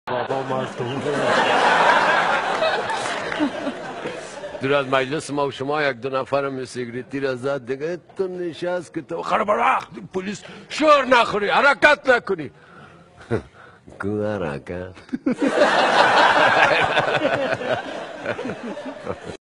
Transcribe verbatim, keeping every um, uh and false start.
بابا مردم دور از مجلس ما و شما یک دو نفرم سیگریتی را زد دیگه تو نشست که تو خراب وقت پلیس شور نخوری حرکت نکنی کو حرکت